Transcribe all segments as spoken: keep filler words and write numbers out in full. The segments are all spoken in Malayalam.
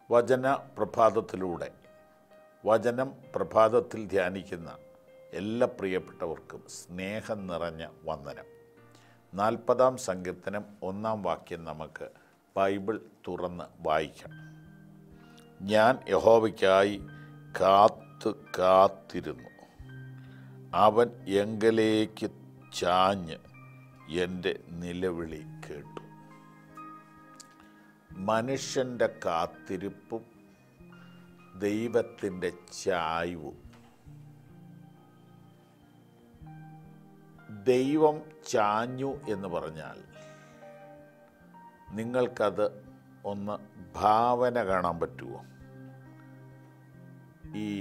വചന പ്രഭാതത്തിലൂടെ വചനം പ്രഭാതത്തിൽ ധ്യാനിക്കുന്ന എല്ലാ പ്രിയപ്പെട്ടവർക്കും സ്നേഹം നിറഞ്ഞ വന്ദനം. നാൽപ്പതാം സങ്കീർത്തനം ഒന്നാം വാക്യം നമുക്ക് ബൈബിൾ തുറന്ന് വായിക്കാം. ഞാൻ യഹോവയ്ക്കായി കാത്ത് കാത്തിരുന്നു, അവൻ എങ്കലേക്ക് ചാഞ്ഞ് എൻ്റെ നിലവിളി കേട്ടു. മനുഷ്യൻ്റെ കാത്തിരിപ്പും ദൈവത്തിൻ്റെ ചായ്വും. ദൈവം ചാഞ്ഞു എന്ന് പറഞ്ഞാൽ നിങ്ങൾക്കത് ഒന്ന് ഭാവന കാണാൻ പറ്റുമോ? ഈ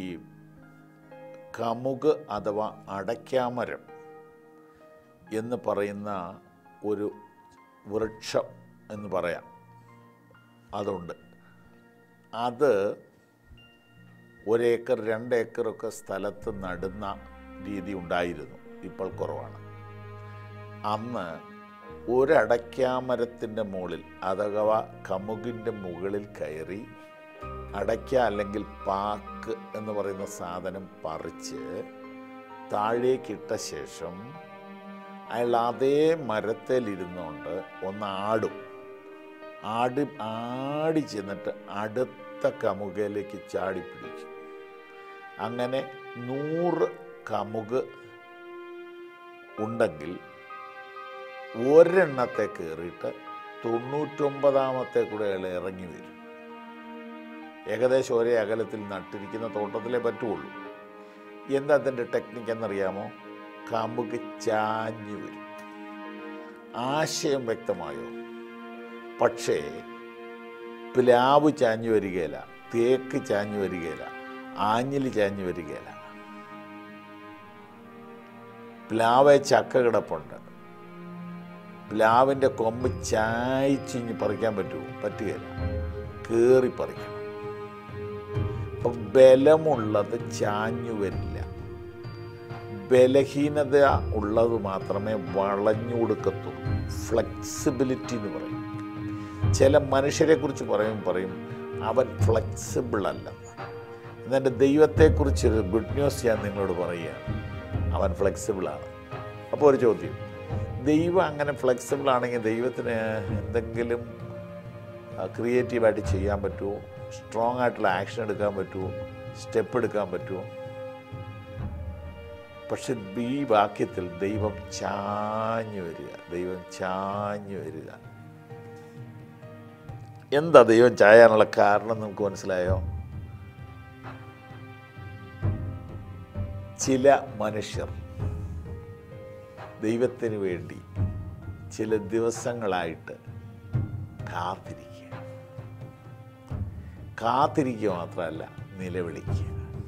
കമുക് അഥവാ അടയ്ക്കാമരം എന്ന് പറയുന്ന ഒരു വൃക്ഷം എന്ന് പറയാം, അതുണ്ട്. അത് ഒരേക്കർ രണ്ടേക്കറൊക്കെ സ്ഥലത്ത് നടുന്ന രീതി ഉണ്ടായിരുന്നു, ഇപ്പോൾ കുറവാണ്. അന്ന് ഒരടയ്ക്കാമരത്തിൻ്റെ മുകളിൽ അഥവാ കമുകിൻ്റെ മുകളിൽ കയറി അടയ്ക്ക അല്ലെങ്കിൽ പാക്ക് എന്ന് പറയുന്ന സാധനം പറിച്ച് താഴേക്കിട്ട ശേഷം അയാൾ അതേ മരത്തിലിരുന്നുകൊണ്ട് ഒന്ന് ആടും. ആടി ആടി ചെന്നിട്ട് അടുത്ത കമുകയിലേക്ക് ചാടിപ്പിടിക്കും. അങ്ങനെ നൂറ് കമുക് ഉണ്ടെങ്കിൽ ഒരെണ്ണത്തെ കയറിയിട്ട് തൊണ്ണൂറ്റൊമ്പതാമത്തെ കൂടെ അയാൾ ഇറങ്ങി വരും. ഏകദേശം ഒരേ അകലത്തിൽ നട്ടിരിക്കുന്ന തോട്ടത്തിലേ പറ്റുള്ളൂ. എന്താ അതിൻ്റെ ടെക്നിക്ക് എന്നറിയാമോ? കമുക് ചാഞ്ഞു വരും. ആശയം വ്യക്തമായോ? പക്ഷേ പ്ലാവ് ചാഞ്ഞു വരികയില്ല, തേക്ക് ചാഞ്ഞു വരികയില്ല, ആഞ്ഞിൽ ചാഞ്ഞു വരികയില്ല. പ്ലാവ് ചക്ക കിടപ്പുണ്ട്, പ്ലാവിൻ്റെ കൊമ്പ് ചായച്ചിഞ്ഞ് പറിക്കാൻ പറ്റുമോ? പറ്റുകയില്ല, കയറി പറിക്കണം. അപ്പം ബലമുള്ളത് ചാഞ്ഞു വരില്ല, ബലഹീനത ഉള്ളത് മാത്രമേ വളഞ്ഞു കൊടുക്കത്തുള്ളൂ. ഫ്ലെക്സിബിലിറ്റി എന്ന് പറയും. ചില മനുഷ്യരെക്കുറിച്ച് പറയും പറയും അവൻ ഫ്ലെക്സിബിൾ അല്ലെന്ന്. എന്നെ ദൈവത്തെക്കുറിച്ചൊരു ഗുഡ് ന്യൂസ് ഞാൻ നിങ്ങളോട് പറയുകയാണ്, അവൻ ഫ്ലെക്സിബിളാണ്. അപ്പോൾ ഒരു ചോദ്യം, ദൈവം അങ്ങനെ ഫ്ലെക്സിബിൾ ആണെങ്കിൽ ദൈവത്തിന് എന്തെങ്കിലും ക്രിയേറ്റീവായിട്ട് ചെയ്യാൻ പറ്റുമോ? സ്ട്രോങ് ആയിട്ടുള്ള ആക്ഷൻ എടുക്കാൻ പറ്റുമോ? സ്റ്റെപ്പ് എടുക്കാൻ പറ്റുമോ? പക്ഷെ ഈ വാക്യത്തിൽ ദൈവം ചാഞ്ഞു വരിക, ദൈവം ചാഞ്ഞു വരിക. എന്താ ദൈവം ചായാനുള്ള കാരണം നമുക്ക് മനസ്സിലായോ? ചില മനുഷ്യർ ദൈവത്തിന് വേണ്ടി ചില ദിവസങ്ങളായിട്ട് കാത്തിരിക്കുക. കാത്തിരിക്കുക മാത്രമല്ല, നിലവിളിക്കുക.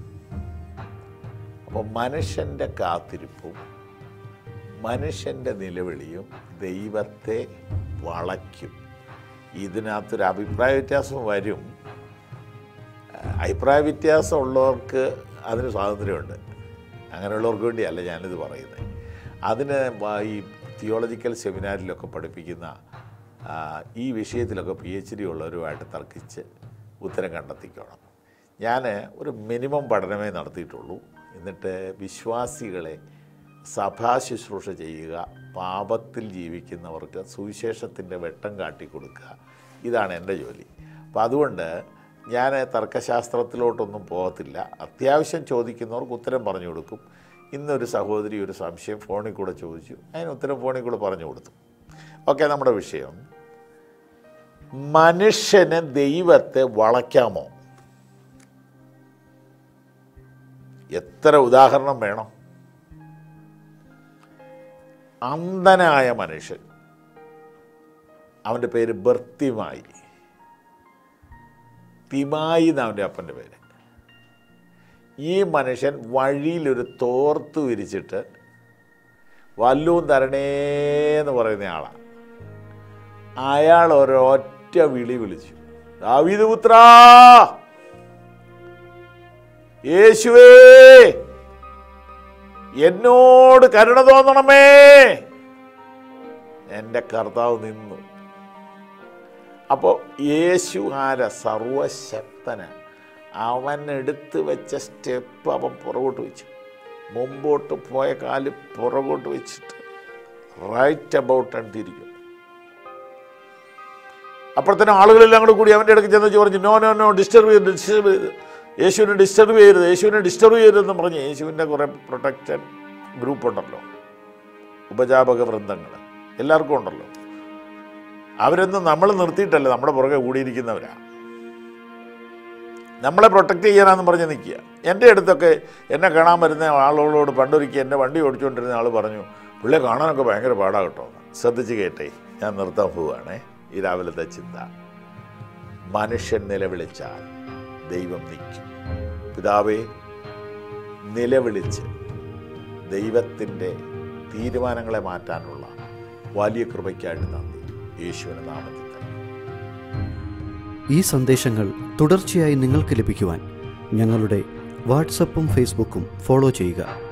അപ്പോൾ മനുഷ്യൻ്റെ കാത്തിരിപ്പും മനുഷ്യൻ്റെ നിലവിളിയും ദൈവത്തെ വളയ്ക്കും. ഇതിനകത്തൊരു അഭിപ്രായ വ്യത്യാസം വരും. അഭിപ്രായ വ്യത്യാസം ഉള്ളവർക്ക് അതിന് സ്വാതന്ത്ര്യമുണ്ട്. അങ്ങനെയുള്ളവർക്ക് വേണ്ടിയല്ല ഞാനിത് പറയുന്നത്. അതിന് ഈ തിയോളജിക്കൽ സെമിനാറിലൊക്കെ പഠിപ്പിക്കുന്ന ഈ വിഷയത്തിലൊക്കെ പി എച്ച് ഡി ഉള്ളവരുമായിട്ട് തർക്കിച്ച് ഉത്തരം കണ്ടെത്തിക്കണം. ഞാൻ ഒരു മിനിമം പഠനമേ നടത്തിയിട്ടുള്ളൂ. എന്നിട്ട് വിശ്വാസികളെ സഭാ ശുശ്രൂഷ ചെയ്യുക, പാപത്തിൽ ജീവിക്കുന്നവർക്ക് സുവിശേഷത്തിൻ്റെ വെട്ടം കാട്ടിക്കൊടുക്കുക, ഇതാണ് എൻ്റെ ജോലി. അപ്പോൾ അതുകൊണ്ട് ഞാൻ തർക്കശാസ്ത്രത്തിലോട്ടൊന്നും പോകത്തില്ല. അത്യാവശ്യം ചോദിക്കുന്നവർക്ക് ഉത്തരം പറഞ്ഞു കൊടുക്കും. ഇന്നൊരു സഹോദരി ഒരു സംശയം ഫോണിൽ കൂടെ ചോദിച്ചു, അതിന് ഉത്തരം ഫോണിൽ കൂടെ പറഞ്ഞു കൊടുത്തു. ഓക്കെ, നമ്മുടെ വിഷയം മനുഷ്യന് ദൈവത്തെ വളയ്ക്കാമോ? എത്ര ഉദാഹരണം വേണം? അന്ധനായ മനുഷ്യൻ, അവൻ്റെ പേര് ബർത്തിമായി, തിമായി എന്നാണ് അവൻ്റെ അപ്പൻ്റെ പേര്. ഈ മനുഷ്യൻ വഴിയിലൊരു തോർത്ത് വിരിച്ചിട്ട് വല്ലവും തരണേന്ന് പറയുന്ന ആളാണ്. അയാൾ ഒരൊറ്റ വിളി വിളിച്ചു, ദാവീദ് പുത്രാ, യേശുവേ എന്നോട് കരുണ തോന്നണമേ. എൻ്റെ കർത്താവ് നിന്നു. അപ്പോൾ യേശു ആര? സർവശക്തൻ. ഒരുത്തന് അവൻ എടുത്ത് വെച്ച സ്റ്റെപ്പ് അവൻ പുറകോട്ട് വെച്ചു. മുമ്പോട്ട് പോയ കാല് പുറകോട്ട് വെച്ചിട്ട് റൈറ്റ് അബൌട്ട് ആണ് തിരിക്കും. അപ്പോഴത്തേനും ആളുകളെല്ലാം കൂടെ കൂടി അവൻ്റെ ഇടയ്ക്ക് ചെന്ന് പറഞ്ഞു, നോ നോ നോ ഡിസ്റ്റർബ് ചെയ്ത് ഡിസ്റ്റർബ് ചെയ്ത് യേശുവിനെ ഡിസ്റ്റർബ് ചെയ്യരുത്, യേശുവിനെ ഡിസ്റ്റർബ് ചെയ്യരുതെന്ന് പറഞ്ഞ് യേശുവിൻ്റെ കുറേ പ്രൊട്ടക്ഷൻ ഗ്രൂപ്പ് ഉണ്ടല്ലോ, ഉപജാപക വൃന്ദങ്ങൾ എല്ലാവർക്കും ഉണ്ടല്ലോ. അവരൊന്നും നമ്മൾ നിർത്തിയിട്ടല്ല, നമ്മുടെ പുറകെ കൂടിയിരിക്കുന്നവരാ, നമ്മളെ പ്രൊട്ടക്റ്റ് ചെയ്യാനാണെന്ന് പറഞ്ഞ് നിൽക്കുക. എൻ്റെ അടുത്തൊക്കെ എന്നെ കാണാൻ വരുന്ന ആളുകളോട് പണ്ടൊരിക്കൽ എൻ്റെ വണ്ടി ഓടിച്ചുകൊണ്ടിരുന്ന ആൾ പറഞ്ഞു, പുള്ളിയെ കാണാനൊക്കെ ഭയങ്കര പാടാ കേട്ടോ. ശ്രദ്ധിച്ച് കേട്ടേ, ഞാൻ നിർത്താൻ പോവുകയാണേ. ഈ രാവിലത്തെ ചിന്ത, മനുഷ്യൻ നിലവിളിച്ചാൽ ദൈവം നിൽക്കും. പിതാവേ, നിലവിളിച്ച് ദൈവത്തിൻ്റെ തീരുമാനങ്ങളെ മാറ്റാനുള്ള വലിയ കൃപയ്ക്കായിട്ട് നന്ദി. യേശുവിൻ്റെ നാമത്തിൽ തന്നെ. ഈ സന്ദേശങ്ങൾ തുടർച്ചയായി നിങ്ങൾക്ക് ലഭിക്കുവാൻ ഞങ്ങളുടെ വാട്സപ്പും ഫേസ്ബുക്കും ഫോളോ ചെയ്യുക.